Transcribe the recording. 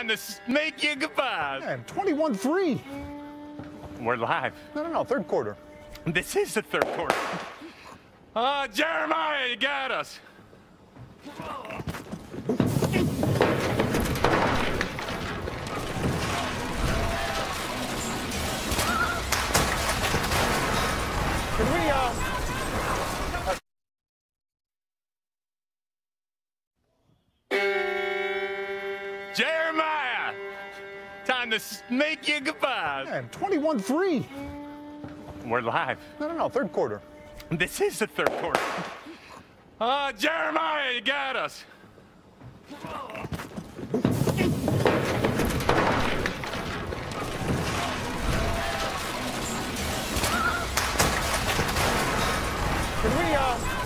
to make you goodbye. Man, 21-3. We're live. No, third quarter. This is the third quarter. Jeremiah, you got us. Can we, Jeremiah, time to make you goodbye. Man, 21-3. We're live. No, third quarter. This is the third quarter. Jeremiah, you got us. Can we,